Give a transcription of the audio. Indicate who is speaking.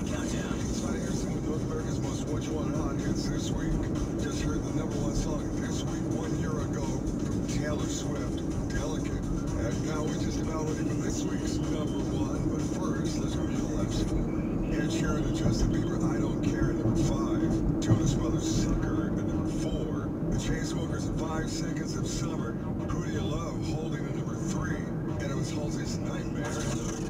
Speaker 1: countdown.
Speaker 2: Exciting here's some of North America's most watched one hot hits this week. Just heard the #1 song this week 1 year ago from Taylor Swift, Delicate. And now we're just about ready for this week's #1. But first, let's go to the left. Ed Sheeran and Justin Bieber, I Don't Care, #5. Jonas Brothers, Sucker, at #4. The Chainsmokers, 5 Seconds of Summer. Who Do You Love, holding at #3. And it was Halsey's Nightmare at #2.